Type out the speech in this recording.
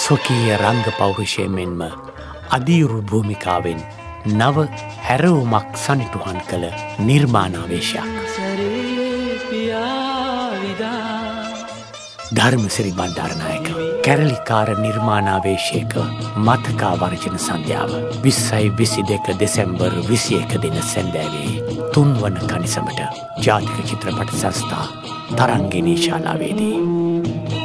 ස්වකීය රංග පෞරුෂය මෙන්ම අදීරු භූමිකාවෙන් නව හැරවුමක් සනිටුහන් කළ නිර්මාණාවේශයක්. ධර්මසිරි බණ්ඩාරනායක කැරලිකාර නිර්මාණාවේශයක මතකා වර්ජන සන්ධ්‍යාව 2022 දෙසැම්බර් 21 දින සැන්දෑවේ 3 වන කනිසමට ජාතික චිත්‍රපට සංස්ථා තරංගිනී ශාලාවේදී